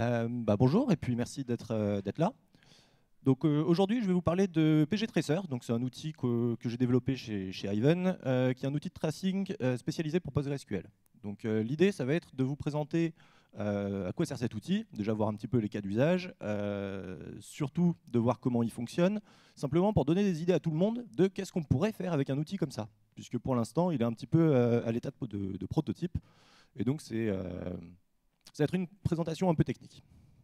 Bonjour et puis merci d'être là. Donc aujourd'hui, je vais vous parler de pgTracer. Donc c'est un outil que j'ai développé chez Ivan, qui est un outil de tracing spécialisé pour PostgreSQL. Donc l'idée, ça va être de vous présenter à quoi sert cet outil, déjà voir un petit peu les cas d'usage, surtout de voir comment il fonctionne, simplement pour donner des idées à tout le monde de qu'est-ce qu'on pourrait faire avec un outil comme ça, puisque pour l'instant, il est un petit peu à l'état de prototype, et donc ça va être une présentation un peu technique.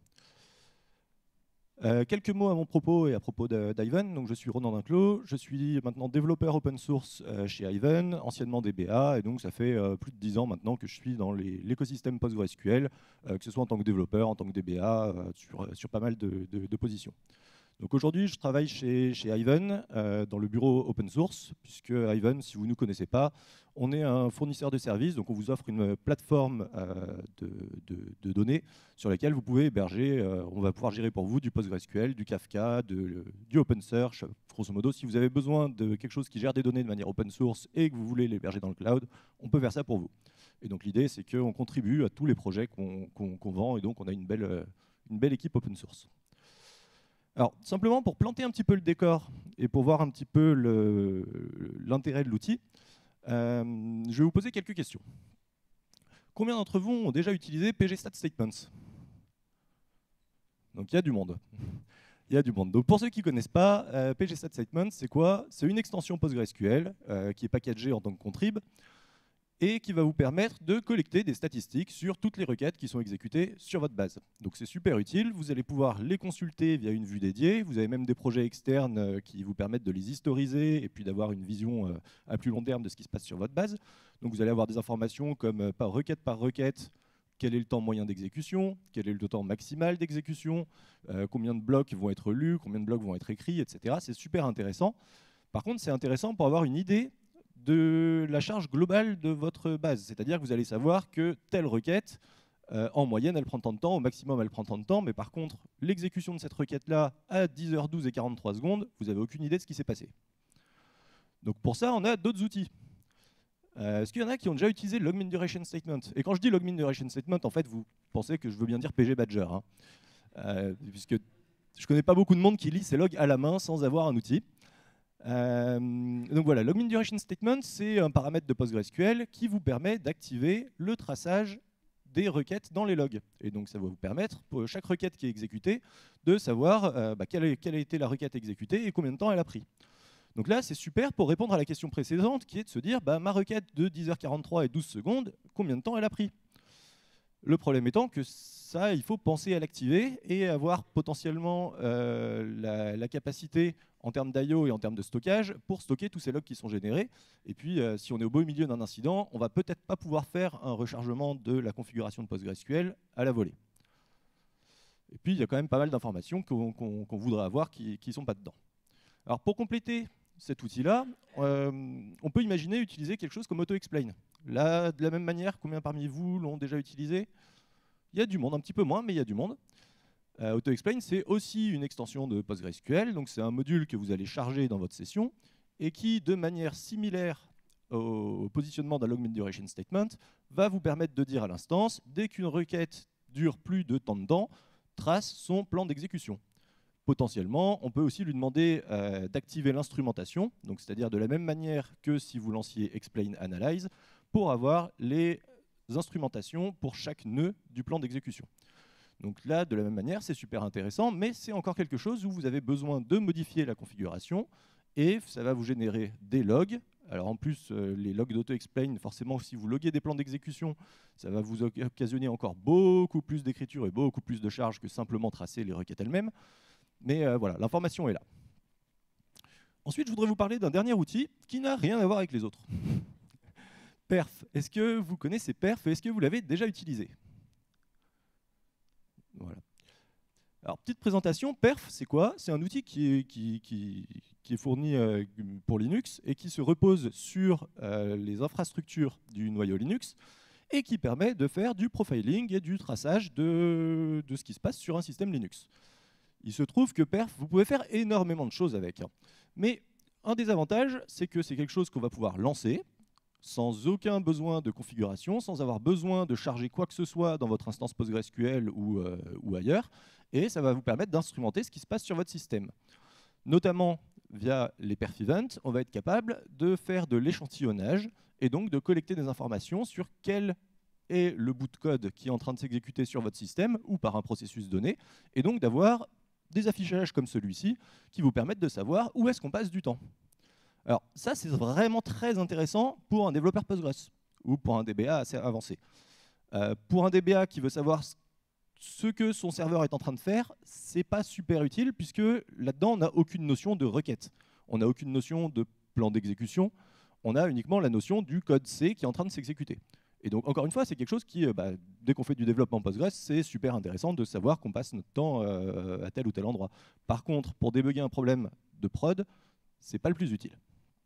Quelques mots à mon propos et à propos d'Ivan. Donc, je suis Ronan Dinclos, je suis maintenant développeur open source chez Ivan, anciennement DBA, et donc ça fait plus de 10 ans maintenant que je suis dans l'écosystème PostgreSQL, que ce soit en tant que développeur, en tant que DBA, sur pas mal de positions. Donc aujourd'hui, je travaille chez Ivan, dans le bureau open source, puisque Ivan, si vous ne nous connaissez pas, on est un fournisseur de services, donc on vous offre une plateforme de données sur laquelle vous pouvez héberger, on va pouvoir gérer pour vous du PostgreSQL, du Kafka, du OpenSearch. Grosso modo, si vous avez besoin de quelque chose qui gère des données de manière open source et que vous voulez l'héberger dans le cloud, on peut faire ça pour vous. Et donc l'idée, c'est qu'on contribue à tous les projets qu'on vend, et donc on a une belle équipe open source. Alors, simplement pour planter un petit peu le décor et pour voir un petit peu l'intérêt de l'outil, je vais vous poser quelques questions. Combien d'entre vous ont déjà utilisé pgstat-statements? Donc il y a du monde. Il y a du monde. Donc pour ceux qui ne connaissent pas, pgstat-statements, c'est quoi? C'est une extension PostgreSQL qui est packagée en tant que contrib, et qui va vous permettre de collecter des statistiques sur toutes les requêtes qui sont exécutées sur votre base. Donc c'est super utile, vous allez pouvoir les consulter via une vue dédiée, vous avez même des projets externes qui vous permettent de les historiser et puis d'avoir une vision à plus long terme de ce qui se passe sur votre base. Donc vous allez avoir des informations comme par requête, quel est le temps moyen d'exécution, quel est le temps maximal d'exécution, combien de blocs vont être lus, combien de blocs vont être écrits, etc. C'est super intéressant. Par contre, c'est intéressant pour avoir une idée de la charge globale de votre base. C'est-à-dire que vous allez savoir que telle requête, en moyenne, elle prend tant de temps, au maximum, elle prend tant de temps, mais par contre, l'exécution de cette requête-là, à 10h12 et 43 secondes, vous n'avez aucune idée de ce qui s'est passé. Donc pour ça, on a d'autres outils. Est-ce qu'il y en a qui ont déjà utilisé Logmin Duration Statement? Et quand je dis Logmin Duration Statement, en fait, vous pensez que je veux bien dire PG Badger, hein, puisque je ne connais pas beaucoup de monde qui lit ses logs à la main sans avoir un outil. Donc voilà, Logmin Duration Statement, c'est un paramètre de PostgreSQL qui vous permet d'activer le traçage des requêtes dans les logs. Et donc ça va vous permettre, pour chaque requête qui est exécutée, de savoir quelle a été la requête exécutée et combien de temps elle a pris. Donc là, c'est super pour répondre à la question précédente, qui est de se dire, ma requête de 10h43 et 12 secondes, combien de temps elle a pris? Le problème étant que ça, il faut penser à l'activer et avoir potentiellement la capacité en termes d'IO et en termes de stockage pour stocker tous ces logs qui sont générés. Et puis, si on est au beau milieu d'un incident, on ne va peut-être pas pouvoir faire un rechargement de la configuration de PostgreSQL à la volée. Et puis, il y a quand même pas mal d'informations qu'on voudrait avoir qui ne sont pas dedans. Alors, pour compléter cet outil-là, on peut imaginer utiliser quelque chose comme AutoExplain. Là, de la même manière, combien parmi vous l'ont déjà utilisé? Il y a du monde, un petit peu moins, mais il y a du monde. AutoExplain, c'est aussi une extension de PostgreSQL, donc c'est un module que vous allez charger dans votre session et qui, de manière similaire au positionnement d'un Logmin Duration Statement, va vous permettre de dire à l'instance, dès qu'une requête dure plus de tant de temps, trace son plan d'exécution. Potentiellement, on peut aussi lui demander d'activer l'instrumentation, c'est-à-dire de la même manière que si vous lanciez Explain Analyze, pour avoir les instrumentations pour chaque nœud du plan d'exécution. Donc là, de la même manière, c'est super intéressant, mais c'est encore quelque chose où vous avez besoin de modifier la configuration et ça va vous générer des logs. Alors en plus, les logs d'AutoExplain, forcément, si vous loguez des plans d'exécution, ça va vous occasionner encore beaucoup plus d'écriture et beaucoup plus de charge que simplement tracer les requêtes elles-mêmes. Mais voilà, l'information est là. Ensuite, je voudrais vous parler d'un dernier outil qui n'a rien à voir avec les autres. Perf. Est-ce que vous connaissez Perf et est-ce que vous l'avez déjà utilisé? Voilà. Alors, petite présentation, Perf, c'est quoi? C'est un outil qui est fourni pour Linux et qui se repose sur les infrastructures du noyau Linux et qui permet de faire du profiling et du traçage de ce qui se passe sur un système Linux. Il se trouve que Perf, vous pouvez faire énormément de choses avec. Mais un des avantages, c'est que c'est quelque chose qu'on va pouvoir lancer, sans aucun besoin de configuration, sans avoir besoin de charger quoi que ce soit dans votre instance PostgreSQL ou ailleurs, et ça va vous permettre d'instrumenter ce qui se passe sur votre système. Notamment via les perf events, on va être capable de faire de l'échantillonnage et donc de collecter des informations sur quel est le bout de code qui est en train de s'exécuter sur votre système ou par un processus donné, et donc d'avoir des affichages comme celui-ci qui vous permettent de savoir où est-ce qu'on passe du temps. Alors ça, c'est vraiment très intéressant pour un développeur Postgres ou pour un DBA assez avancé. Pour un DBA qui veut savoir ce que son serveur est en train de faire, c'est pas super utile puisque là-dedans, on n'a aucune notion de requête. On n'a aucune notion de plan d'exécution. On a uniquement la notion du code C qui est en train de s'exécuter. Et donc, encore une fois, c'est quelque chose qui, dès qu'on fait du développement Postgres, c'est super intéressant de savoir qu'on passe notre temps à tel ou tel endroit. Par contre, pour débugger un problème de prod, c'est pas le plus utile.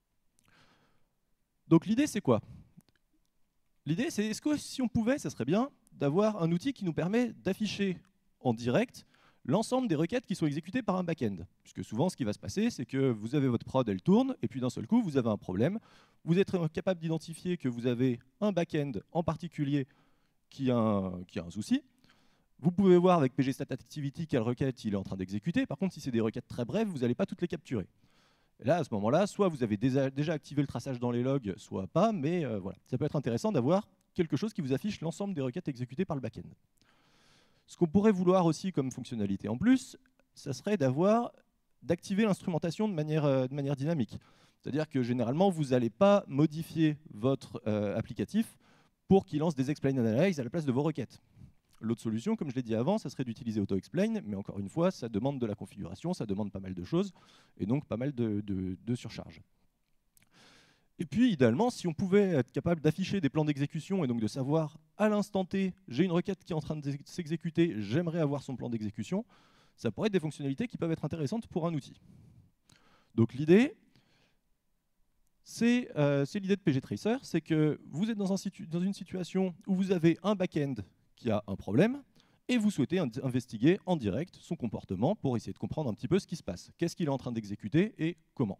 Donc l'idée, c'est quoi? L'idée, c'est est-ce que si on pouvait, ça serait bien d'avoir un outil qui nous permet d'afficher en direct l'ensemble des requêtes qui sont exécutées par un back-end. Puisque souvent, ce qui va se passer, c'est que vous avez votre prod, elle tourne, et puis d'un seul coup, vous avez un problème. Vous êtes capable d'identifier que vous avez un back-end en particulier qui a un souci. Vous pouvez voir avec pgstat-activity quelle requête il est en train d'exécuter. Par contre, si c'est des requêtes très brèves, vous n'allez pas toutes les capturer. Et là, à ce moment-là, soit vous avez déjà activé le traçage dans les logs, soit pas, mais voilà. Ça peut être intéressant d'avoir quelque chose qui vous affiche l'ensemble des requêtes exécutées par le back-end. Ce qu'on pourrait vouloir aussi comme fonctionnalité en plus, ça serait d'activer l'instrumentation de manière dynamique. C'est-à-dire que généralement, vous n'allez pas modifier votre applicatif pour qu'il lance des explain analyze à la place de vos requêtes. L'autre solution, comme je l'ai dit avant, ça serait d'utiliser AutoExplain, mais encore une fois, ça demande de la configuration, ça demande pas mal de choses, et donc pas mal de surcharge. Et puis, idéalement, si on pouvait être capable d'afficher des plans d'exécution et donc de savoir à l'instant T, j'ai une requête qui est en train de s'exécuter, j'aimerais avoir son plan d'exécution, ça pourrait être des fonctionnalités qui peuvent être intéressantes pour un outil. Donc l'idée, c'est l'idée de pgtracer, c'est que vous êtes dans une situation où vous avez un back-end qui a un problème, et vous souhaitez investiguer en direct son comportement pour essayer de comprendre un petit peu ce qui se passe. Qu'est-ce qu'il est en train d'exécuter et comment.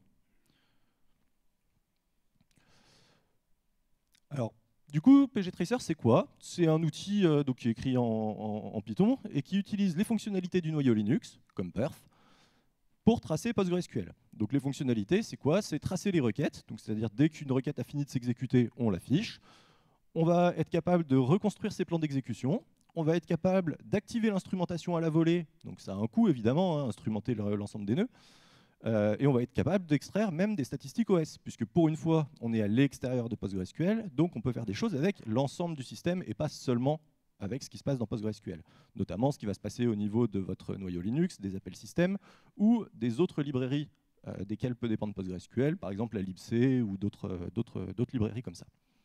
Alors, du coup, pgtracer, c'est quoi? C'est un outil donc, qui est écrit en Python et qui utilise les fonctionnalités du noyau Linux, comme perf, pour tracer PostgreSQL. Donc les fonctionnalités, c'est quoi? C'est tracer les requêtes, c'est-à-dire dès qu'une requête a fini de s'exécuter, on l'affiche. On va être capable de reconstruire ses plans d'exécution. On va être capable d'activer l'instrumentation à la volée. Donc ça a un coût, évidemment, hein, instrumenter l'ensemble des nœuds. Et on va être capable d'extraire même des statistiques OS, puisque pour une fois, on est à l'extérieur de PostgreSQL, donc on peut faire des choses avec l'ensemble du système et pas seulement avec ce qui se passe dans PostgreSQL. Notamment ce qui va se passer au niveau de votre noyau Linux, des appels système, ou des autres librairies desquelles peut dépendre PostgreSQL, par exemple la libc ou d'autres librairies comme ça.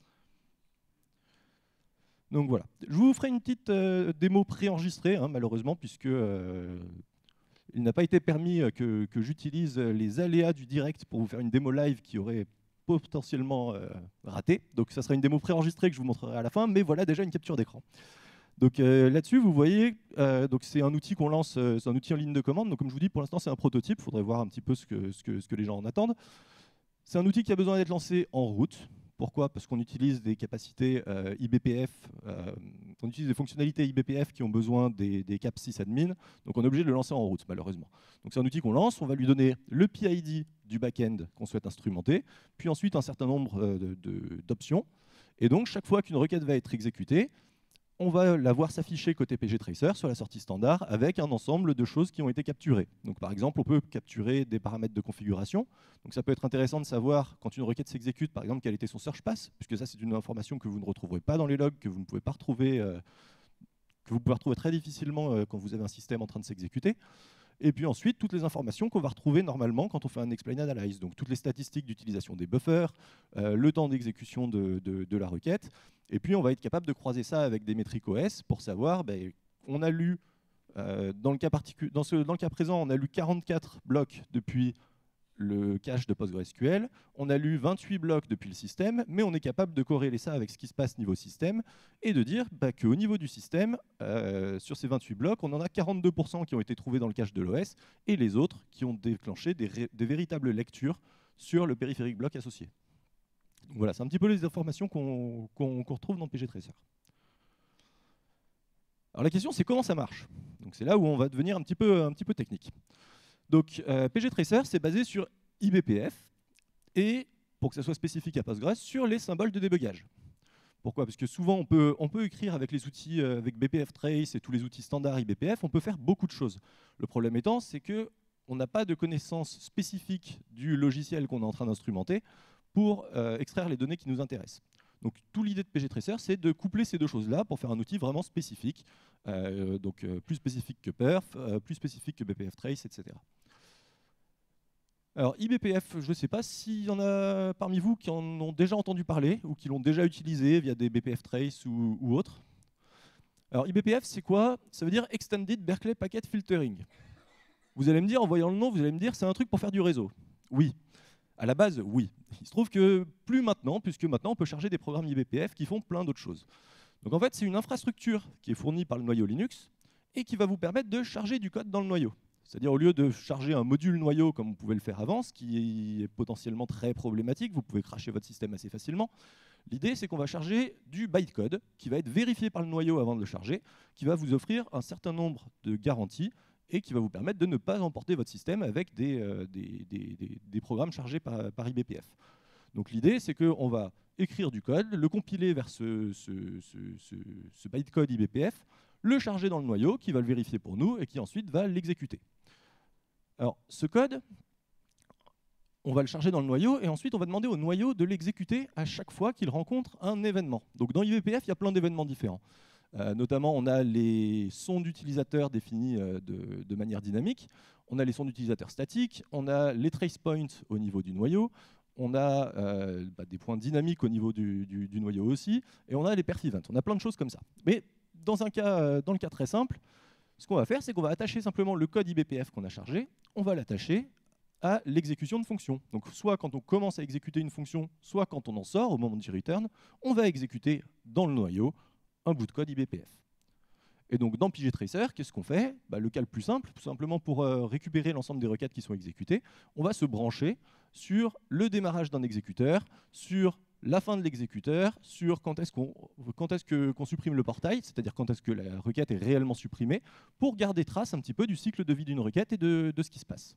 Donc voilà, je vous ferai une petite démo préenregistrée, hein, malheureusement, puisque il n'a pas été permis que j'utilise les aléas du direct pour vous faire une démo live qui aurait potentiellement raté. Donc ça sera une démo préenregistrée que je vous montrerai à la fin, mais voilà déjà une capture d'écran. Donc là-dessus, vous voyez, c'est un outil qu'on lance, c'est un outil en ligne de commande. Donc comme je vous dis, pour l'instant c'est un prototype, il faudrait voir un petit peu ce que les gens en attendent. C'est un outil qui a besoin d'être lancé en route. Pourquoi? Parce qu'on utilise des capacités IBPF, on utilise des fonctionnalités IBPF qui ont besoin des caps sysadmin, donc on est obligé de le lancer en route, malheureusement. Donc c'est un outil qu'on lance, on va lui donner le PID du back-end qu'on souhaite instrumenter, puis ensuite un certain nombre d'options. Et donc chaque fois qu'une requête va être exécutée, on va la voir s'afficher côté pgtracer sur la sortie standard avec un ensemble de choses qui ont été capturées. Donc par exemple, on peut capturer des paramètres de configuration. Donc ça peut être intéressant de savoir quand une requête s'exécute, par exemple, quel était son search pass, puisque ça c'est une information que vous ne retrouverez pas dans les logs, que vous ne pouvez pas retrouver, que vous pouvez retrouver très difficilement quand vous avez un système en train de s'exécuter. Et puis ensuite, toutes les informations qu'on va retrouver normalement quand on fait un explain analyze. Donc toutes les statistiques d'utilisation des buffers, le temps d'exécution de la requête. Et puis on va être capable de croiser ça avec des métriques OS pour savoir, on a lu, dans le cas présent, on a lu 44 blocs depuis le cache de PostgreSQL, on a lu 28 blocs depuis le système, mais on est capable de corréler ça avec ce qui se passe niveau système et de dire qu'au niveau du système, sur ces 28 blocs, on en a 42% qui ont été trouvés dans le cache de l'OS et les autres qui ont déclenché des véritables lectures sur le périphérique bloc associé. Donc voilà, c'est un petit peu les informations qu'on retrouve dans pgtracer. Alors la question, c'est comment ça marche. Donc c'est là où on va devenir un petit peu technique. Donc pgtracer, c'est basé sur eBPF et, pour que ça soit spécifique à Postgres, sur les symboles de débugage. Pourquoi? Parce que souvent, on peut écrire avec les outils, avec BPF Trace et tous les outils standards eBPF, on peut faire beaucoup de choses. Le problème étant, c'est qu'on n'a pas de connaissance spécifique du logiciel qu'on est en train d'instrumenter pour extraire les données qui nous intéressent. Donc, toute l'idée de pgtracer, c'est de coupler ces deux choses-là pour faire un outil vraiment spécifique, plus spécifique que Perf, plus spécifique que BPF Trace, etc. Alors, eBPF, je ne sais pas s'il y en a parmi vous qui en ont déjà entendu parler ou qui l'ont déjà utilisé via des BPF Trace ou autres. Alors, eBPF, c'est quoi? Ça veut dire Extended Berkeley Packet Filtering. Vous allez me dire, en voyant le nom, vous allez me dire, c'est un truc pour faire du réseau. Oui. À la base, oui. Il se trouve que plus maintenant, puisque maintenant, on peut charger des programmes eBPF qui font plein d'autres choses. Donc, en fait, c'est une infrastructure qui est fournie par le noyau Linux et qui va vous permettre de charger du code dans le noyau. C'est-à-dire, au lieu de charger un module noyau comme vous pouvez le faire avant, ce qui est potentiellement très problématique, vous pouvez crasher votre système assez facilement. L'idée, c'est qu'on va charger du bytecode qui va être vérifié par le noyau avant de le charger, qui va vous offrir un certain nombre de garanties et qui va vous permettre de ne pas emporter votre système avec des programmes chargés par eBPF. Donc l'idée, c'est qu'on va écrire du code, le compiler vers ce bytecode eBPF, le charger dans le noyau, qui va le vérifier pour nous et qui ensuite va l'exécuter. Alors, ce code, on va le charger dans le noyau et ensuite on va demander au noyau de l'exécuter à chaque fois qu'il rencontre un événement. Donc dans eBPF, il y a plein d'événements différents. Notamment, on a les sons d'utilisateurs définis de manière dynamique, on a les sons d'utilisateurs statiques, on a les trace points au niveau du noyau, on a des points dynamiques au niveau du noyau aussi, et on a les perf events. On a plein de choses comme ça. Mais dans le cas très simple, ce qu'on va faire, c'est qu'on va attacher simplement le code eBPF qu'on a chargé, on va l'attacher à l'exécution de fonctions. Donc soit quand on commence à exécuter une fonction, soit quand on en sort au moment du return, on va exécuter dans le noyau un bout de code eBPF. Et donc dans pgtracer, qu'est-ce qu'on fait? Le cas le plus simple, tout simplement pour récupérer l'ensemble des requêtes qui sont exécutées, on va se brancher sur le démarrage d'un exécuteur, sur la fin de l'exécuteur, sur quand est-ce qu'on supprime le portail, c'est-à-dire quand est-ce que la requête est réellement supprimée, pour garder trace un petit peu du cycle de vie d'une requête et de ce qui se passe.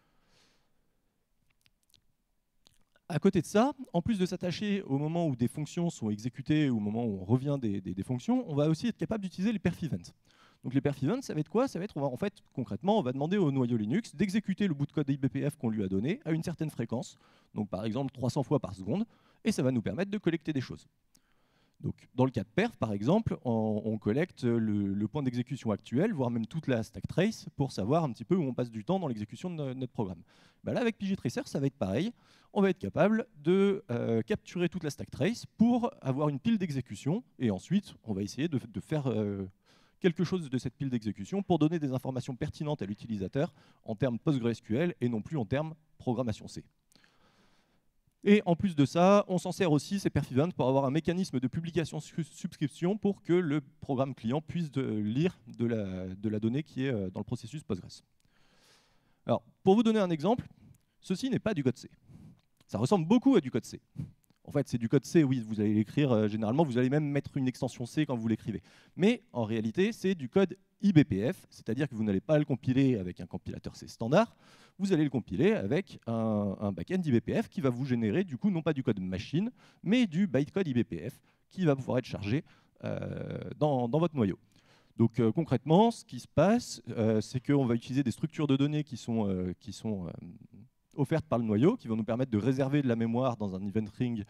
À côté de ça, en plus de s'attacher au moment où des fonctions sont exécutées ou au moment où on revient des fonctions, on va aussi être capable d'utiliser les perf events. Donc les perf events, ça va être quoi? Ça va être, en fait, concrètement, on va demander au noyau Linux d'exécuter le bout de code eBPF qu'on lui a donné à une certaine fréquence, donc par exemple 300 fois par seconde, et ça va nous permettre de collecter des choses. Donc, dans le cas de perf, par exemple, on collecte le point d'exécution actuel, voire même toute la stack trace, pour savoir un petit peu où on passe du temps dans l'exécution de notre programme. Là, avec pgtracer, ça va être pareil. On va être capable de capturer toute la stack trace pour avoir une pile d'exécution, et ensuite, on va essayer de faire quelque chose de cette pile d'exécution pour donner des informations pertinentes à l'utilisateur en termes PostgreSQL et non plus en termes programmation C. Et en plus de ça, on s'en sert aussi, ces perf events, pour avoir un mécanisme de publication-subscription pour que le programme client puisse lire de la donnée qui est dans le processus Postgres. Alors, pour vous donner un exemple, ceci n'est pas du code C. Ça ressemble beaucoup à du code C. En fait, c'est du code C, oui, vous allez l'écrire généralement, vous allez même mettre une extension C quand vous l'écrivez. Mais en réalité, c'est du code eBPF, c'est-à-dire que vous n'allez pas le compiler avec un compilateur C standard, vous allez le compiler avec un backend eBPF qui va vous générer, du coup, non pas du code machine, mais du bytecode eBPF qui va pouvoir être chargé dans votre noyau. Donc concrètement, ce qui se passe, c'est qu'on va utiliser des structures de données qui sont offertes par le noyau, qui vont nous permettre de réserver de la mémoire dans un event ring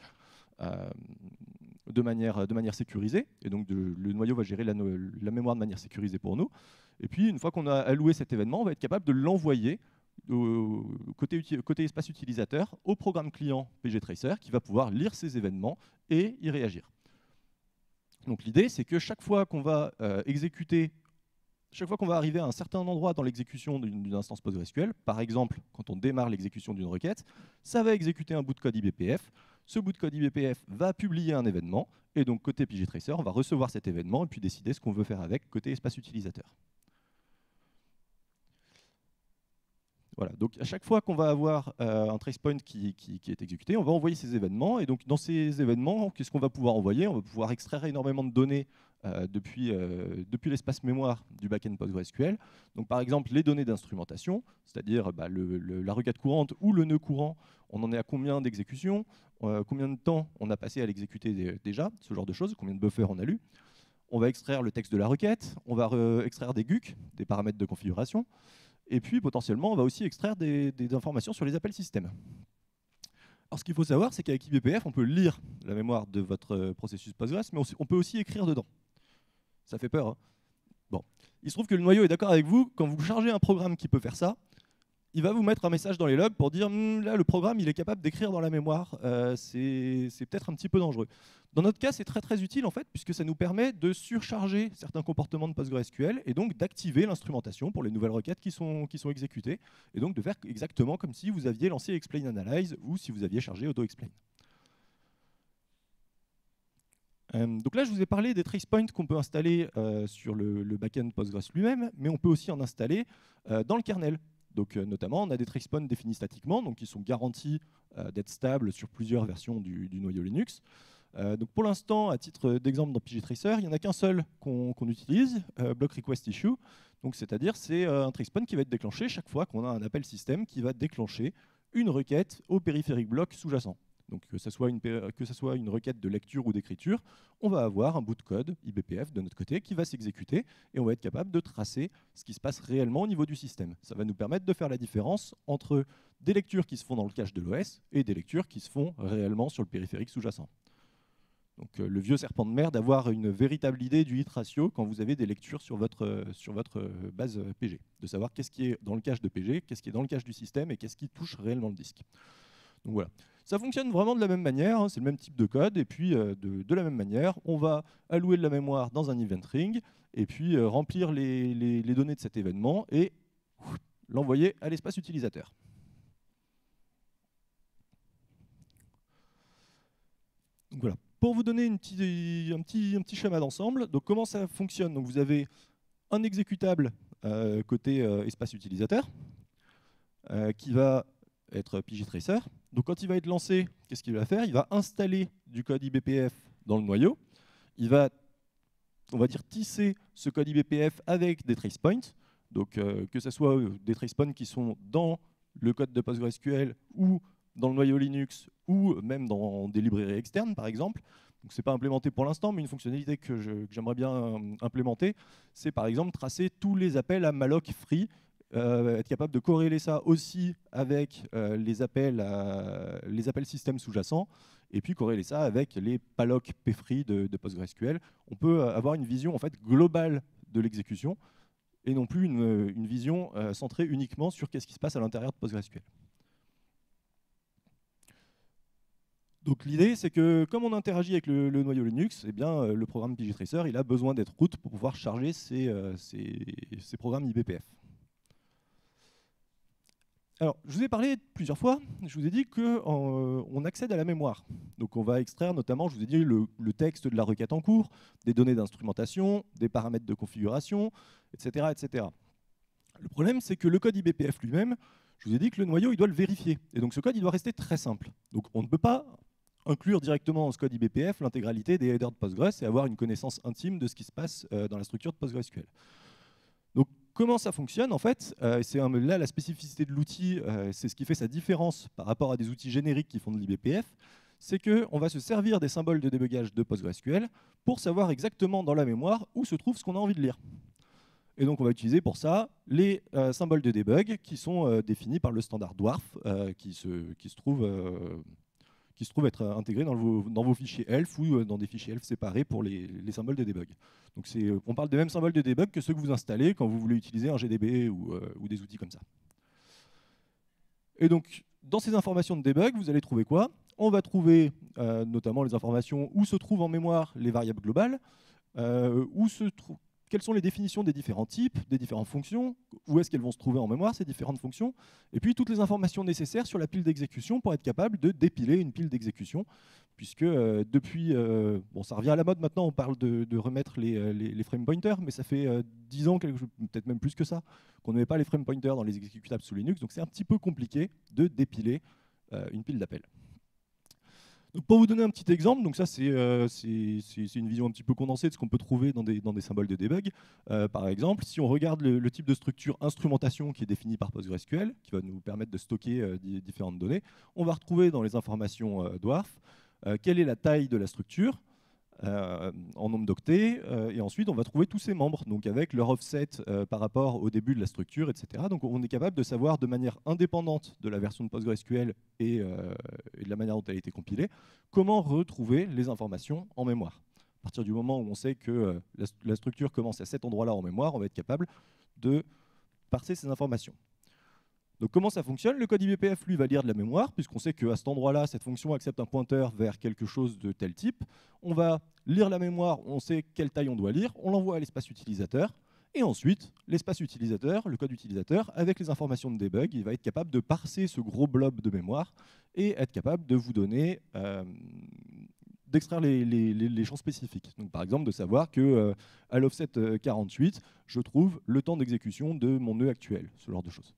de manière sécurisée. Et donc le noyau va gérer la mémoire de manière sécurisée pour nous. Et puis une fois qu'on a alloué cet événement, on va être capable de l'envoyer côté espace utilisateur au programme client pgtracer qui va pouvoir lire ces événements et y réagir. Donc l'idée, c'est que chaque fois qu'on va chaque fois qu'on va arriver à un certain endroit dans l'exécution d'une instance PostgreSQL, par exemple, quand on démarre l'exécution d'une requête, ça va exécuter un bout de code eBPF. Ce bout de code eBPF va publier un événement, et donc côté pgtracer, on va recevoir cet événement et puis décider ce qu'on veut faire avec côté espace utilisateur. Voilà. Donc à chaque fois qu'on va avoir un tracepoint qui est exécuté, on va envoyer ces événements. Et donc dans ces événements, qu'est-ce qu'on va pouvoir envoyer? On va pouvoir extraire énormément de données depuis l'espace mémoire du backend PostgreSQL. Donc par exemple les données d'instrumentation, c'est-à-dire la requête courante ou le nœud courant, on en est à combien d'exécutions, combien de temps on a passé à l'exécuter déjà, ce genre de choses, combien de buffers on a lu. On va extraire le texte de la requête, on va extraire des GUC, des paramètres de configuration, et puis potentiellement on va aussi extraire des informations sur les appels système. Alors ce qu'il faut savoir, c'est qu'avec eBPF, on peut lire la mémoire de votre processus Postgres, mais on peut aussi écrire dedans. Ça fait peur, hein? Bon. Il se trouve que le noyau est d'accord avec vous, quand vous chargez un programme qui peut faire ça, il va vous mettre un message dans les logs pour dire là le programme il est capable d'écrire dans la mémoire, c'est peut-être un petit peu dangereux. Dans notre cas c'est très utile en fait, puisque ça nous permet de surcharger certains comportements de PostgreSQL et donc d'activer l'instrumentation pour les nouvelles requêtes qui sont exécutées, et donc de faire exactement comme si vous aviez lancé Explain Analyze ou si vous aviez chargé AutoExplain. Donc là, je vous ai parlé des tracepoints qu'on peut installer sur le backend Postgres lui-même, mais on peut aussi en installer dans le kernel. Donc, notamment, on a des tracepoints définis statiquement, donc qui sont garantis d'être stables sur plusieurs versions du noyau Linux. Donc pour l'instant, à titre d'exemple dans pgtracer, il n'y en a qu'un seul qu'on utilise, block request issue. Donc c'est-à-dire c'est un tracepoint qui va être déclenché chaque fois qu'on a un appel système qui va déclencher une requête au périphérique bloc sous-jacent. Donc que ce soit une requête de lecture ou d'écriture, on va avoir un bout de code eBPF de notre côté qui va s'exécuter et on va être capable de tracer ce qui se passe réellement au niveau du système. Ça va nous permettre de faire la différence entre des lectures qui se font dans le cache de l'OS et des lectures qui se font réellement sur le périphérique sous-jacent. Donc le vieux serpent de mer d'avoir une véritable idée du hit ratio quand vous avez des lectures sur votre base PG, de savoir qu'est-ce qui est dans le cache de PG, qu'est-ce qui est dans le cache du système et qu'est-ce qui touche réellement le disque. Donc voilà. Ça fonctionne vraiment de la même manière, hein, c'est le même type de code, et puis de la même manière, on va allouer de la mémoire dans un event ring, et puis remplir les données de cet événement, et l'envoyer à l'espace utilisateur. Donc voilà. Pour vous donner un petit schéma d'ensemble, donc comment ça fonctionne? Donc vous avez un exécutable côté espace utilisateur, qui va être pgtracer. Donc quand il va être lancé, qu'est-ce qu'il va faire? Il va installer du code eBPF dans le noyau. Il va, on va dire, tisser ce code eBPF avec des tracepoints. Donc que ce soit des tracepoints qui sont dans le code de PostgreSQL ou dans le noyau Linux ou même dans des librairies externes, par exemple. Donc c'est pas implémenté pour l'instant, mais une fonctionnalité que j'aimerais bien implémenter, c'est par exemple tracer tous les appels à malloc free. Être capable de corréler ça aussi avec les appels système sous-jacents, et puis corréler ça avec les palloc pfree de PostgreSQL. On peut avoir une vision en fait globale de l'exécution, et non plus une vision centrée uniquement sur qu'est-ce qui se passe à l'intérieur de PostgreSQL. Donc l'idée, c'est que comme on interagit avec le noyau Linux, eh bien, le programme pgtracer il a besoin d'être root pour pouvoir charger ses programmes eBPF. Alors, je vous ai parlé plusieurs fois, je vous ai dit qu'on accède à la mémoire. Donc on va extraire notamment, je vous ai dit, le texte de la requête en cours, des données d'instrumentation, des paramètres de configuration, etc., etc. Le problème, c'est que le code eBPF lui-même, je vous ai dit que le noyau, il doit le vérifier. Et donc ce code, il doit rester très simple. Donc on ne peut pas inclure directement dans ce code eBPF l'intégralité des headers de Postgres et avoir une connaissance intime de ce qui se passe dans la structure de PostgreSQL. Donc comment ça fonctionne en fait? C'est là la spécificité de l'outil, c'est ce qui fait sa différence par rapport à des outils génériques qui font de l'eBPF, c'est qu'on va se servir des symboles de débugage de PostgreSQL pour savoir exactement dans la mémoire où se trouve ce qu'on a envie de lire. Et donc on va utiliser pour ça les symboles de debug qui sont définis par le standard Dwarf qui se trouve être intégré dans vos fichiers ELF ou dans des fichiers ELF séparés pour les symboles de debug. Donc on parle des mêmes symboles de debug que ceux que vous installez quand vous voulez utiliser un GDB ou des outils comme ça. Et donc, dans ces informations de debug, vous allez trouver quoi? On va trouver notamment les informations où se trouvent en mémoire les variables globales, quelles sont les définitions des différents types, des différentes fonctions, où est-ce qu'elles vont se trouver en mémoire, ces différentes fonctions, et puis toutes les informations nécessaires sur la pile d'exécution pour être capable de dépiler une pile d'exécution, puisque depuis, bon, ça revient à la mode maintenant, on parle de remettre les frame pointers, mais ça fait 10 ans, peut-être même plus que ça, qu'on ne met pas les frame pointers dans les exécutables sous Linux, donc c'est un petit peu compliqué de dépiler une pile d'appels. Donc pour vous donner un petit exemple, donc ça c'est une vision un petit peu condensée de ce qu'on peut trouver dans des symboles de debug. Par exemple, si on regarde le type de structure instrumentation qui est défini par PostgreSQL, qui va nous permettre de stocker différentes données, on va retrouver dans les informations dwarf quelle est la taille de la structure en nombre d'octets, et ensuite on va trouver tous ses membres, donc avec leur offset par rapport au début de la structure, etc. Donc on est capable de savoir de manière indépendante de la version de PostgreSQL et de la manière dont elle a été compilée, comment retrouver les informations en mémoire. À partir du moment où on sait que la structure commence à cet endroit-là en mémoire, on va être capable de parser ces informations. Donc comment ça fonctionne? Le code IBPF, lui, va lire de la mémoire, puisqu'on sait qu'à cet endroit-là, cette fonction accepte un pointeur vers quelque chose de tel type. On va lire la mémoire, on sait quelle taille on doit lire, on l'envoie à l'espace utilisateur, et ensuite, l'espace utilisateur, le code utilisateur, avec les informations de debug, il va être capable de parser ce gros blob de mémoire et être capable de vous donner, d'extraire les champs spécifiques. Donc, par exemple, de savoir que à l'offset 48, je trouve le temps d'exécution de mon nœud actuel, ce genre de choses.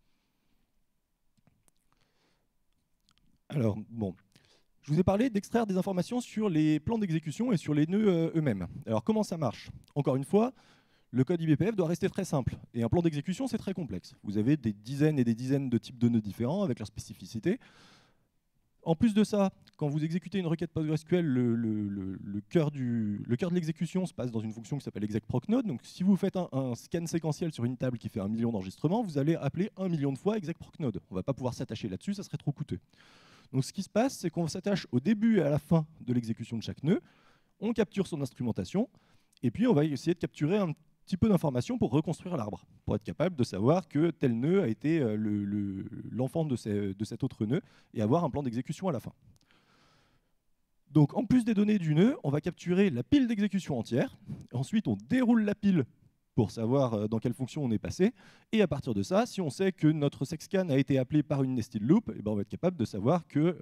Alors, bon, je vous ai parlé d'extraire des informations sur les plans d'exécution et sur les nœuds eux-mêmes. Alors, comment ça marche? Encore une fois, le code IBPF doit rester très simple. Et un plan d'exécution, c'est très complexe. Vous avez des dizaines et des dizaines de types de nœuds différents avec leurs spécificités. En plus de ça, quand vous exécutez une requête PostgreSQL, le cœur de l'exécution se passe dans une fonction qui s'appelle execprocnode. Donc si vous faites un scan séquentiel sur une table qui fait 1 million d'enregistrements, vous allez appeler 1 million de fois execprocnode. On ne va pas pouvoir s'attacher là-dessus, ça serait trop coûteux. Donc ce qui se passe, c'est qu'on s'attache au début et à la fin de l'exécution de chaque nœud, on capture son instrumentation, et puis on va essayer de capturer un petit peu d'informations pour reconstruire l'arbre, pour être capable de savoir que tel nœud a été l'enfant de cet autre nœud, et avoir un plan d'exécution à la fin. Donc en plus des données du nœud, on va capturer la pile d'exécution entière, ensuite on déroule la pile pour savoir dans quelle fonction on est passé. Et à partir de ça, si on sait que notre sexscan a été appelé par une nested loop, eh ben on va être capable de savoir que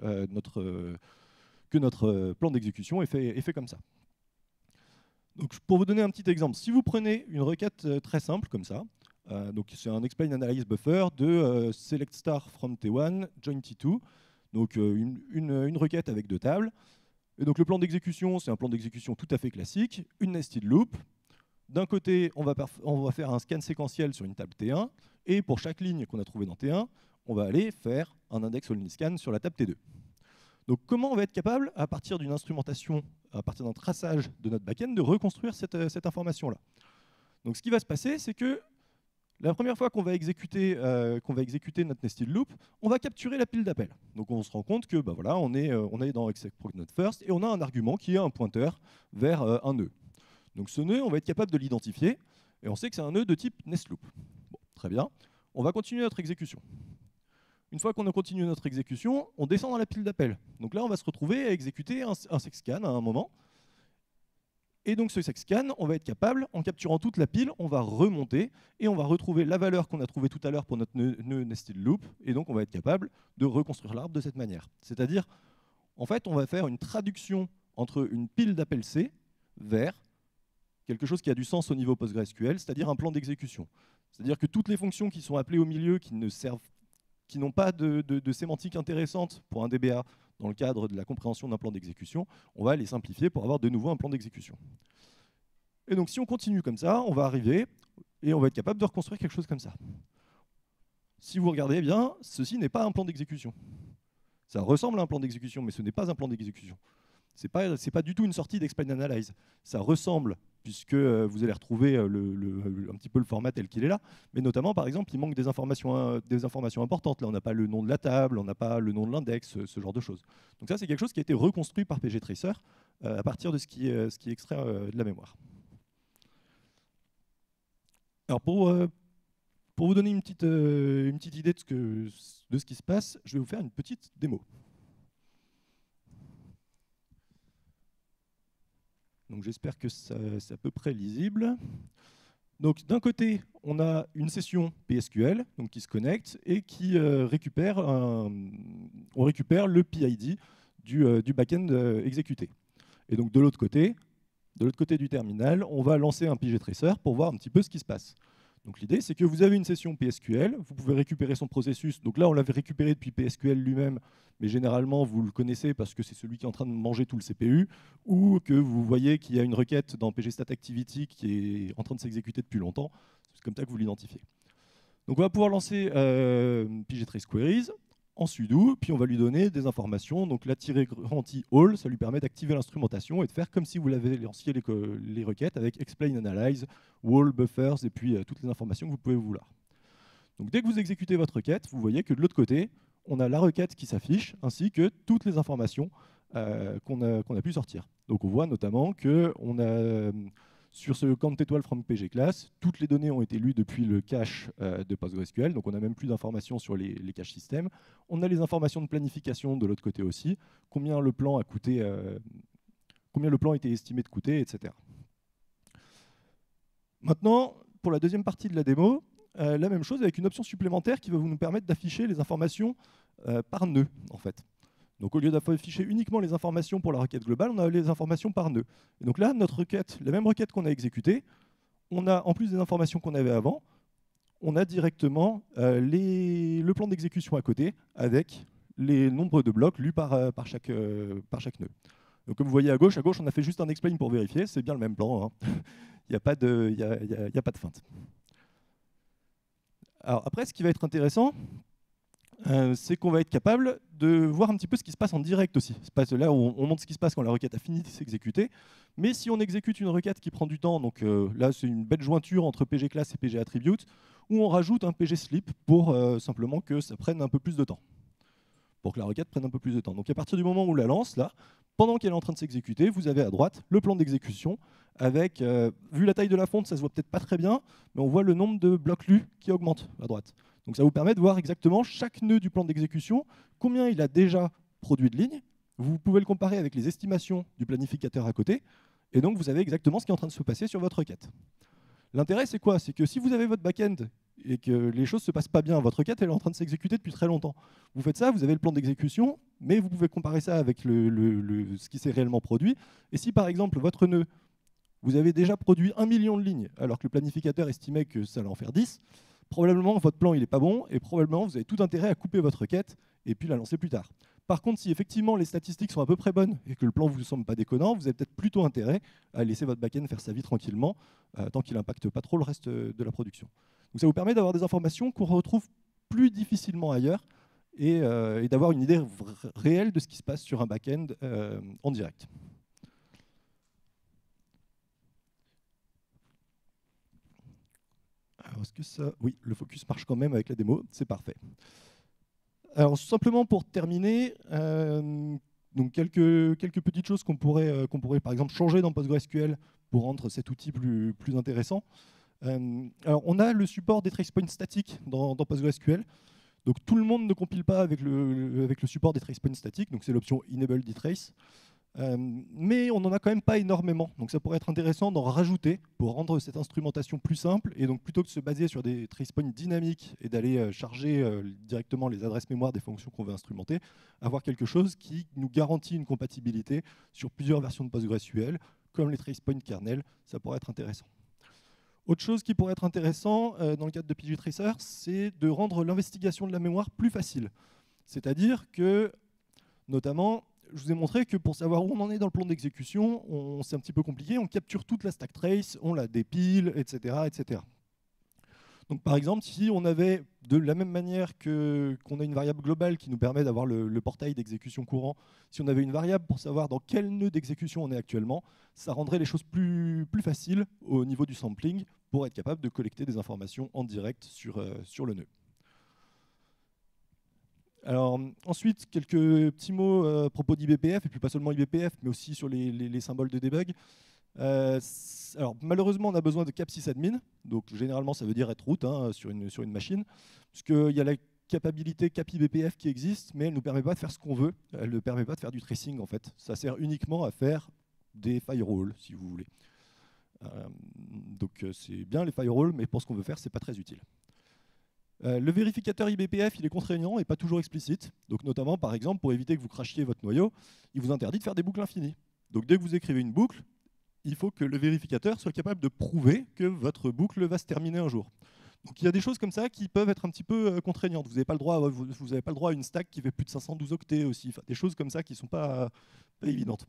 notre plan d'exécution est fait comme ça. Donc, pour vous donner un petit exemple, si vous prenez une requête très simple comme ça, donc c'est un explain analyze buffer de select star from T1, join T2, donc une requête avec 2 tables. Et donc le plan d'exécution, c'est un plan d'exécution tout à fait classique, une nested loop. D'un côté, on va faire un scan séquentiel sur une table T1, et pour chaque ligne qu'on a trouvée dans T1, on va aller faire un index only scan sur la table T2. Donc comment on va être capable, à partir d'une instrumentation, à partir d'un traçage de notre backend, de reconstruire cette information-là? Donc ce qui va se passer, c'est que la première fois qu'on va exécuter notre nested loop, on va capturer la pile d'appels. Donc on se rend compte que bah voilà, on est dans execprocnode first, et on a un argument qui est un pointeur vers un nœud. Donc ce nœud, on va être capable de l'identifier, et on sait que c'est un nœud de type nestloop. Bon, très bien. On va continuer notre exécution. Une fois qu'on a continué notre exécution, on descend dans la pile d'appels. Donc là, on va se retrouver à exécuter un sexscan à un moment. Et donc ce sexscan, on va être capable, en capturant toute la pile, on va remonter, et on va retrouver la valeur qu'on a trouvée tout à l'heure pour notre nœud nested loop, et donc on va être capable de reconstruire l'arbre de cette manière. C'est-à-dire, en fait, on va faire une traduction entre une pile d'appels C vers quelque chose qui a du sens au niveau PostgreSQL, c'est-à-dire un plan d'exécution. C'est-à-dire que toutes les fonctions qui sont appelées au milieu, qui n'ont pas de sémantique intéressante pour un DBA dans le cadre de la compréhension d'un plan d'exécution, on va les simplifier pour avoir de nouveau un plan d'exécution. Et donc si on continue comme ça, on va arriver et on va être capable de reconstruire quelque chose comme ça. Si vous regardez bien, ceci n'est pas un plan d'exécution. Ça ressemble à un plan d'exécution, mais ce n'est pas un plan d'exécution. C'est pas du tout une sortie d'explain analyze. Ça ressemble, puisque vous allez retrouver un petit peu le format tel qu'il est là, mais notamment, par exemple, il manque des informations importantes. Là, on n'a pas le nom de la table, on n'a pas le nom de l'index, ce genre de choses. Donc ça, c'est quelque chose qui a été reconstruit par pgtracer à partir de ce qui est extrait de la mémoire. Alors pour vous donner une petite idée de ce qui se passe, je vais vous faire une petite démo. Donc j'espère que c'est à peu près lisible. Donc d'un côté, on a une session PSQL donc, qui se connecte et qui récupère le PID du backend exécuté. Et donc de l'autre côté du terminal, on va lancer un pgtracer pour voir un petit peu ce qui se passe. Donc l'idée, c'est que vous avez une session PSQL, vous pouvez récupérer son processus. Donc là, on l'avait récupéré depuis PSQL lui-même, mais généralement, vous le connaissez parce que c'est celui qui est en train de manger tout le CPU, ou que vous voyez qu'il y a une requête dans pgstat-activity qui est en train de s'exécuter depuis longtemps. C'est comme ça que vous l'identifiez. Donc on va pouvoir lancer pgtrace queries en sudo, puis on va lui donner des informations. Donc la -all, ça lui permet d'activer l'instrumentation et de faire comme si vous l'avez lancé les requêtes avec explain, analyze, wall, buffers, et puis toutes les informations que vous pouvez vouloir. Donc dès que vous exécutez votre requête, vous voyez que de l'autre côté, on a la requête qui s'affiche, ainsi que toutes les informations qu'on a pu sortir. Donc on voit notamment qu'on a... Sur ce count étoile from PG class, toutes les données ont été lues depuis le cache de PostgreSQL, donc on n'a même plus d'informations sur les caches système. On a les informations de planification de l'autre côté aussi, combien le plan a coûté, combien le plan était estimé de coûter, etc. Maintenant, pour la deuxième partie de la démo, la même chose avec une option supplémentaire qui va nous permettre d'afficher les informations par nœud, en fait. Donc au lieu d'afficher uniquement les informations pour la requête globale, on a les informations par nœud. Et donc là, notre requête, la même requête qu'on a exécutée, on a, en plus des informations qu'on avait avant, on a directement le plan d'exécution à côté avec les nombres de blocs lus par chaque nœud. Donc comme vous voyez à gauche, on a fait juste un explain pour vérifier, c'est bien le même plan, hein. Il n'y a pas de feinte. Alors après, ce qui va être intéressant, c'est qu'on va être capable de voir un petit peu ce qui se passe en direct aussi. Là, on montre ce qui se passe quand la requête a fini de s'exécuter. Mais si on exécute une requête qui prend du temps, donc là, c'est une belle jointure entre pgclass et pgattribute, où on rajoute un pgsleep pour simplement que ça prenne un peu plus de temps. Pour que la requête prenne un peu plus de temps. Donc à partir du moment où on la lance, là, pendant qu'elle est en train de s'exécuter, vous avez à droite le plan d'exécution avec, vu la taille de la fonte, ça se voit peut-être pas très bien, mais on voit le nombre de blocs lus qui augmente à droite. Donc ça vous permet de voir exactement chaque nœud du plan d'exécution, combien il a déjà produit de lignes. Vous pouvez le comparer avec les estimations du planificateur à côté, et donc vous savez exactement ce qui est en train de se passer sur votre requête. L'intérêt, c'est quoi? C'est que si vous avez votre back-end et que les choses ne se passent pas bien, votre requête elle est en train de s'exécuter depuis très longtemps. Vous faites ça, vous avez le plan d'exécution, mais vous pouvez comparer ça avec ce qui s'est réellement produit. Et si par exemple, votre nœud, vous avez déjà produit 1 million de lignes, alors que le planificateur estimait que ça allait en faire 10, probablement votre plan il n'est pas bon, et probablement vous avez tout intérêt à couper votre requête et puis la lancer plus tard. Par contre, si effectivement les statistiques sont à peu près bonnes et que le plan ne vous semble pas déconnant, vous avez peut-être plutôt intérêt à laisser votre back-end faire sa vie tranquillement, tant qu'il n'impacte pas trop le reste de la production. Donc ça vous permet d'avoir des informations qu'on retrouve plus difficilement ailleurs et d'avoir une idée réelle de ce qui se passe sur un back-end en direct. Alors, est-ce que ça... Oui, le focus marche quand même avec la démo, c'est parfait. Alors, simplement pour terminer, donc quelques petites choses qu'on pourrait par exemple changer dans PostgreSQL pour rendre cet outil plus intéressant. Alors, on a le support des tracepoints statiques dans PostgreSQL. Donc tout le monde ne compile pas avec le support des tracepoints statiques, donc c'est l'option Enable dtrace. Mais on n'en a quand même pas énormément, donc ça pourrait être intéressant d'en rajouter pour rendre cette instrumentation plus simple, et donc plutôt que de se baser sur des tracepoints dynamiques et d'aller charger directement les adresses mémoire des fonctions qu'on veut instrumenter, avoir quelque chose qui nous garantit une compatibilité sur plusieurs versions de PostgreSQL, comme les tracepoints kernel, ça pourrait être intéressant. Autre chose qui pourrait être intéressant dans le cadre de pgtracer, c'est de rendre l'investigation de la mémoire plus facile. C'est-à-dire que, notamment, je vous ai montré que pour savoir où on en est dans le plan d'exécution, c'est un petit peu compliqué, on capture toute la stack trace, on la dépile, etc., etc. Donc par exemple, si on avait, de la même manière qu'on a une variable globale qui nous permet d'avoir le portail d'exécution courant, si on avait une variable pour savoir dans quel nœud d'exécution on est actuellement, ça rendrait les choses plus faciles au niveau du sampling pour être capable de collecter des informations en direct sur le nœud. Alors, ensuite, quelques petits mots à propos d'IBPF, et puis pas seulement IBPF, mais aussi sur les symboles de debug. Alors, malheureusement, on a besoin de capsysadmin, donc généralement ça veut dire être root sur une machine, puisqu'il y a la capabilité capIBPF qui existe, mais elle ne nous permet pas de faire ce qu'on veut, elle ne permet pas de faire du tracing en fait. Ça sert uniquement à faire des firewalls, si vous voulez. Donc c'est bien les firewalls, mais pour ce qu'on veut faire, c'est pas très utile. Le vérificateur IBPF, il est contraignant et pas toujours explicite. Donc notamment, par exemple, pour éviter que vous crachiez votre noyau, il vous interdit de faire des boucles infinies. Donc dès que vous écrivez une boucle, il faut que le vérificateur soit capable de prouver que votre boucle va se terminer un jour. Donc il y a des choses comme ça qui peuvent être un petit peu contraignantes. Vous n'avez pas le droit, pas le droit à une stack qui fait plus de 512 octets aussi. Enfin, des choses comme ça qui ne sont pas évidentes.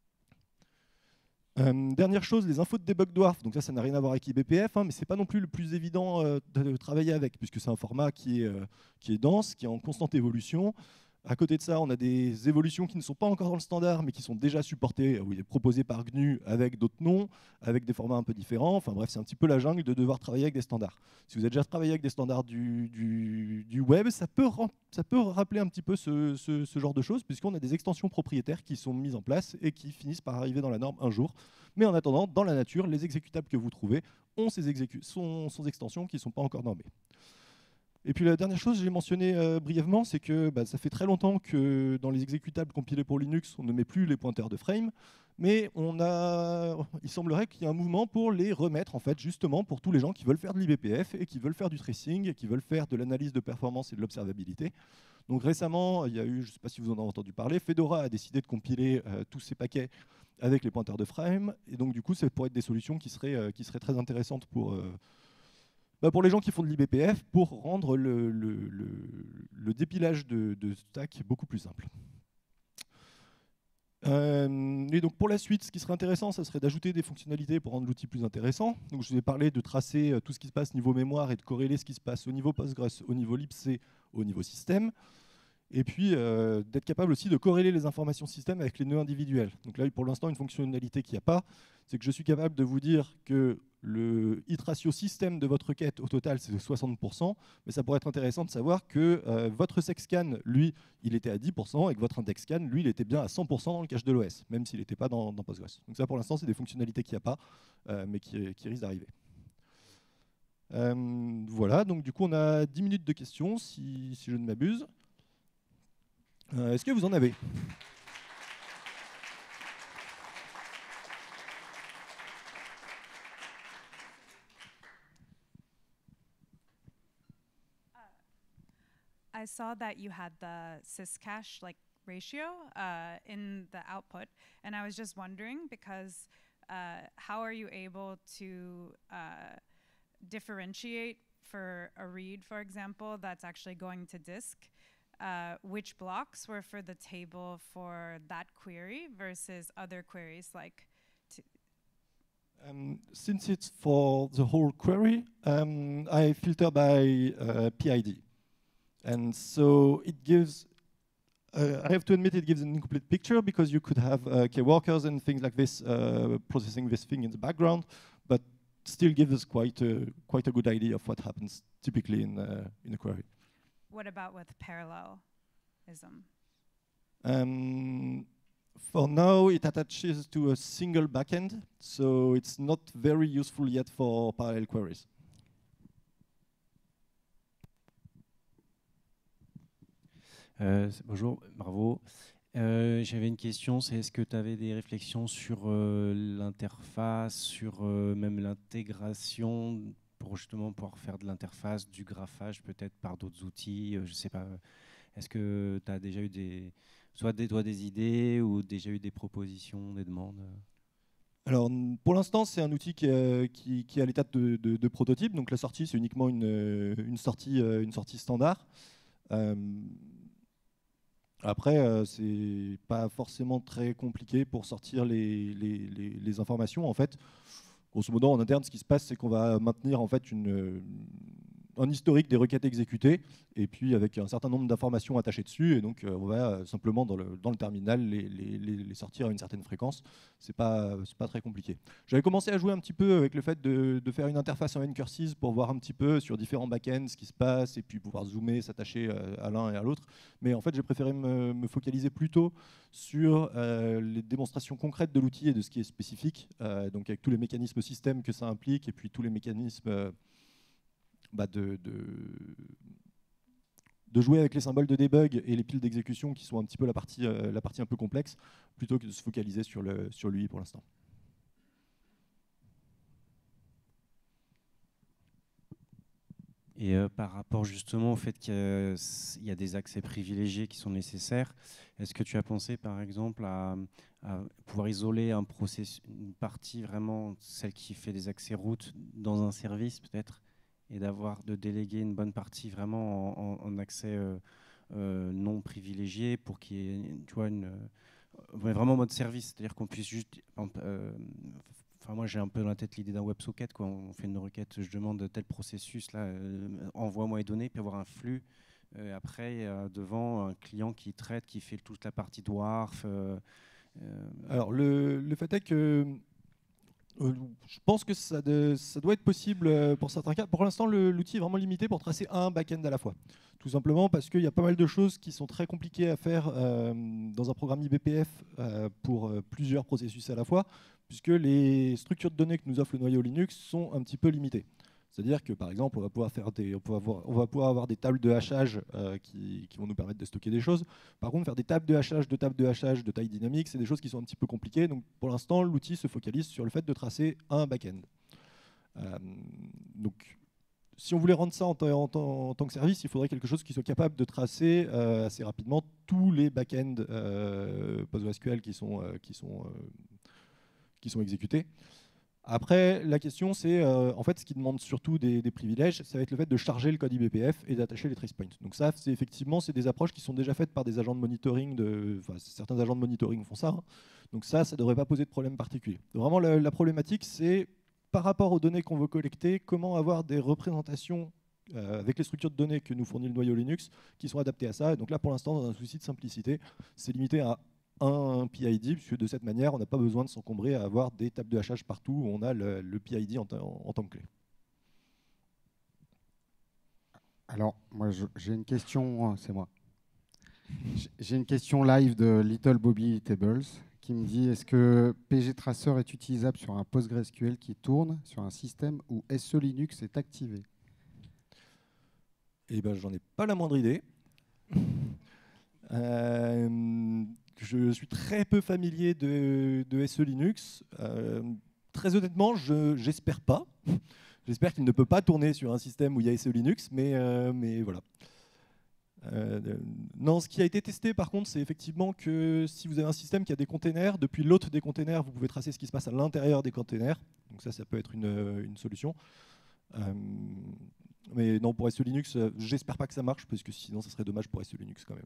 Dernière chose, les infos de debug dwarf. Donc ça n'a rien à voir avec IBPF, hein, mais c'est pas non plus le plus évident de travailler avec, puisque c'est un format qui est dense, qui est en constante évolution. À côté de ça, on a des évolutions qui ne sont pas encore dans le standard, mais qui sont déjà supportées, ou proposées par GNU avec d'autres noms, avec des formats un peu différents. Enfin bref, c'est un petit peu la jungle de devoir travailler avec des standards. Si vous avez déjà travaillé avec des standards du web, ça peut rappeler un petit peu ce genre de choses, puisqu'on a des extensions propriétaires qui sont mises en place et qui finissent par arriver dans la norme un jour. Mais en attendant, dans la nature, les exécutables que vous trouvez ont ces extensions qui ne sont pas encore normées. Et puis la dernière chose que j'ai mentionné brièvement, c'est que ça fait très longtemps que dans les exécutables compilés pour Linux, on ne met plus les pointeurs de frame, mais il semblerait qu'il y ait un mouvement pour les remettre, en fait, justement pour tous les gens qui veulent faire de l'IBPF et qui veulent faire du tracing et qui veulent faire de l'analyse de performance et de l'observabilité. Donc récemment, il y a eu, je ne sais pas si vous en avez entendu parler, Fedora a décidé de compiler tous ces paquets avec les pointeurs de frame, et donc du coup, ça pourrait être des solutions qui seraient très intéressantes pour les gens qui font de l'IBPF, pour rendre le dépilage de stack beaucoup plus simple. Et donc pour la suite, ce qui serait intéressant, ça serait d'ajouter des fonctionnalités pour rendre l'outil plus intéressant. Donc je vous ai parlé de tracer tout ce qui se passe niveau mémoire et de corréler ce qui se passe au niveau Postgres, au niveau libc, au niveau système. Et puis d'être capable aussi de corréler les informations système avec les nœuds individuels. Donc là, pour l'instant, une fonctionnalité qu'il n'y a pas, c'est que je suis capable de vous dire que le hit ratio système de votre requête au total, c'est 60%, mais ça pourrait être intéressant de savoir que votre sexscan, lui, il était à 10%, et que votre indexscan, lui, il était bien à 100% dans le cache de l'OS, même s'il n'était pas dans Postgres. Donc ça, pour l'instant, c'est des fonctionnalités qu'il n'y a pas, mais qui risquent d'arriver. Voilà, donc du coup, on a 10 minutes de questions, si je ne m'abuse. Est-ce que vous en avez ? I saw that you had the syscache ratio in the output, and I was just wondering because how are you able to differentiate for a read, for example, that's actually going to disk? Which blocks were for the table for that query versus other queries like since it's for the whole query, I filter by PID. And so it gives, I have to admit, it gives an incomplete picture because you could have key workers and things like this processing this thing in the background, but still gives us quite a good idea of what happens typically in a query. What about with parallelism? For now, it attaches to a single backend, so it's not very useful yet for parallel queries. Bonjour, bravo. J'avais une question, c'est est-ce que tu avais des réflexions sur l'interface, sur même l'intégration pour justement pouvoir faire de l'interface, du graphage peut-être par d'autres outils, je ne sais pas. Est-ce que tu as déjà eu des idées ou déjà eu des propositions, des demandes? Alors, pour l'instant, c'est un outil qui est à l'état de prototype. Donc, la sortie, c'est uniquement une sortie standard. Après, c'est pas forcément très compliqué pour sortir les informations. En fait, grosso modo, en interne, ce qui se passe, c'est qu'on va maintenir en fait un historique des requêtes exécutées, et puis avec un certain nombre d'informations attachées dessus, et donc on va simplement dans le terminal les sortir à une certaine fréquence. C'est pas très compliqué. J'avais commencé à jouer un petit peu avec le fait de faire une interface en ncurses pour voir un petit peu sur différents backends ce qui se passe, et puis pouvoir zoomer, s'attacher à l'un et à l'autre. Mais en fait, j'ai préféré me focaliser plutôt sur les démonstrations concrètes de l'outil et de ce qui est spécifique, donc avec tous les mécanismes système que ça implique, et puis tous les mécanismes de jouer avec les symboles de debug et les piles d'exécution qui sont un petit peu la partie un peu complexe, plutôt que de se focaliser sur l'UI pour l'instant. Et par rapport justement au fait qu'il y a des accès privilégiés qui sont nécessaires, est-ce que tu as pensé par exemple à pouvoir isoler un processus, une partie vraiment, celle qui fait des accès routes dans un service peut-être, et de déléguer une bonne partie vraiment en accès non privilégié pour qu'il y ait, tu vois, vraiment en mode service, c'est-à-dire qu'on puisse juste... Enfin, moi, j'ai un peu dans la tête l'idée d'un WebSocket, quoi. On fait une requête, je demande tel processus, là, envoie-moi les données, puis avoir un flux. Après, devant, un client qui traite, qui fait toute la partie dwarf. Alors, le fait est que je pense que ça doit être possible pour certains cas. Pour l'instant, l'outil est vraiment limité pour tracer un back-end à la fois. Tout simplement parce qu'il y a pas mal de choses qui sont très compliquées à faire dans un programme IBPF pour plusieurs processus à la fois, puisque les structures de données que nous offre le noyau Linux sont un petit peu limitées. C'est-à-dire que, par exemple, on va pouvoir avoir des tables de hachage qui vont nous permettre de stocker des choses. Par contre, faire des tables de hachage de taille dynamique, c'est des choses qui sont un petit peu compliquées. Donc, pour l'instant, l'outil se focalise sur le fait de tracer un back-end. Donc, si on voulait rendre ça en tant que service, il faudrait quelque chose qui soit capable de tracer assez rapidement tous les back-ends PostgreSQL qui sont exécutés. Après, la question, c'est en fait ce qui demande surtout des privilèges, ça va être le fait de charger le code IBPF et d'attacher les trace points. Donc ça, c'est effectivement, c'est des approches qui sont déjà faites par des agents de monitoring, certains agents de monitoring font ça. Hein. Donc ça ne devrait pas poser de problème particulier. Vraiment, la problématique, c'est par rapport aux données qu'on veut collecter, comment avoir des représentations avec les structures de données que nous fournit le noyau Linux qui sont adaptées à ça. Et donc là, pour l'instant, dans un souci de simplicité, c'est limité à un PID, puisque de cette manière, on n'a pas besoin de s'encombrer à avoir des tables de hachage partout où on a le PID en tant que clé. Alors, moi, j'ai une question, c'est moi. J'ai une question live de Little Bobby Tables qui me dit, est-ce que pgtracer est utilisable sur un PostgreSQL qui tourne sur un système où SE Linux est activé? Eh ben, j'en ai pas la moindre idée. Je suis très peu familier de SE Linux. Très honnêtement, j'espère pas. J'espère qu'il ne peut pas tourner sur un système où il y a SE Linux, mais voilà. Non, ce qui a été testé par contre, c'est effectivement que si vous avez un système qui a des containers, depuis l'autre des containers, vous pouvez tracer ce qui se passe à l'intérieur des containers. Donc ça peut être une solution. Mais non, pour SE Linux, j'espère pas que ça marche, parce que sinon ça serait dommage pour SE Linux quand même.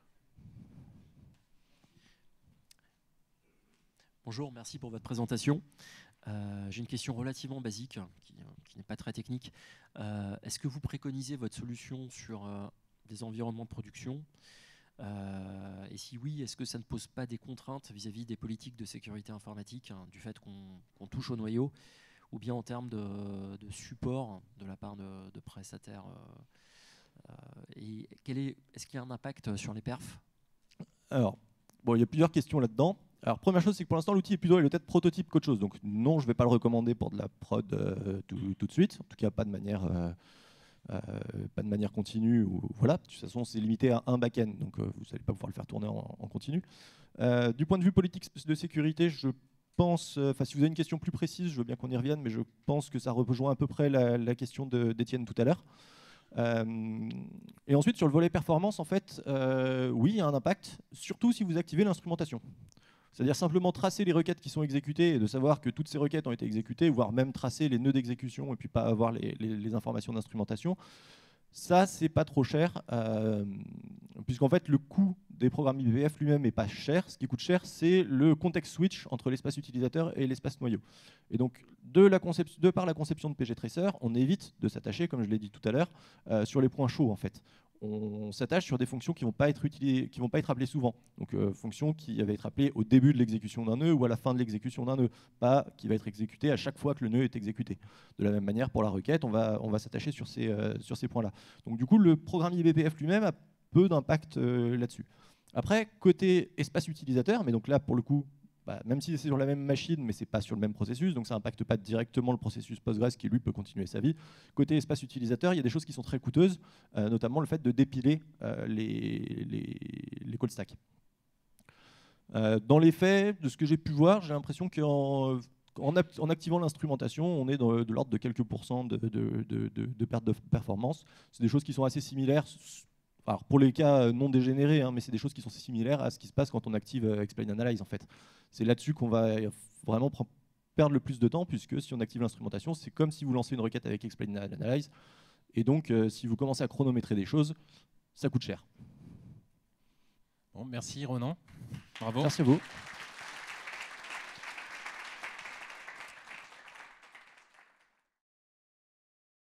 Bonjour, merci pour votre présentation. J'ai une question relativement basique, qui n'est pas très technique. Est-ce que vous préconisez votre solution sur des environnements de production et si oui, est-ce que ça ne pose pas des contraintes vis-à-vis des politiques de sécurité informatique, hein, du fait qu'on touche au noyau, ou bien en termes de support de la part de prestataires et est-ce qu'il y a un impact sur les perfs? Alors, bon, il y a plusieurs questions là-dedans. Alors, première chose, c'est que pour l'instant, l'outil est plutôt peut-être prototype qu'autre chose. Donc, non, je ne vais pas le recommander pour de la prod tout de suite. En tout cas, pas de manière continue. Voilà. De toute façon, c'est limité à un back-end. Donc, vous n'allez pas pouvoir le faire tourner en continu. Du point de vue politique de sécurité, je pense, si vous avez une question plus précise, je veux bien qu'on y revienne, mais je pense que ça rejoint à peu près la question d'Étienne tout à l'heure. Et ensuite, sur le volet performance, en fait, oui, il y a un impact, surtout si vous activez l'instrumentation. C'est-à-dire simplement tracer les requêtes qui sont exécutées et de savoir que toutes ces requêtes ont été exécutées, voire même tracer les nœuds d'exécution et puis pas avoir les informations d'instrumentation. Ça, c'est pas trop cher, puisqu'en fait, le coût des programmes IBPF lui-même n'est pas cher. Ce qui coûte cher, c'est le context switch entre l'espace utilisateur et l'espace noyau. Et donc, de par la conception de pgtracer, on évite de s'attacher, comme je l'ai dit tout à l'heure, sur les points chauds, en fait. On s'attache sur des fonctions qui ne vont pas être utilisées, qui vont pas être appelées souvent. Donc, fonctions qui avaient être appelées au début de l'exécution d'un nœud ou à la fin de l'exécution d'un nœud, pas qui va être exécutée à chaque fois que le nœud est exécuté. De la même manière, pour la requête, on va s'attacher sur ces points-là. Donc, du coup, le programme IBPF lui-même a peu d'impact là-dessus. Après, côté espace utilisateur, mais donc là, pour le coup, même si c'est sur la même machine, mais ce n'est pas sur le même processus, donc ça n'impacte pas directement le processus Postgres qui, lui, peut continuer sa vie. Côté espace utilisateur, il y a des choses qui sont très coûteuses, notamment le fait de dépiler les call stacks. Dans les faits, de ce que j'ai pu voir, j'ai l'impression que En activant l'instrumentation, on est de l'ordre de quelques pourcents de perte de performance. C'est des choses qui sont assez similaires, alors pour les cas non dégénérés, hein, mais c'est des choses qui sont similaires à ce qui se passe quand on active Explain Analyze en fait. C'est là-dessus qu'on va vraiment perdre le plus de temps, puisque si on active l'instrumentation, c'est comme si vous lancez une requête avec Explain Analyze, et donc si vous commencez à chronométrer des choses, ça coûte cher. Bon, merci Ronan. Bravo. Merci à vous.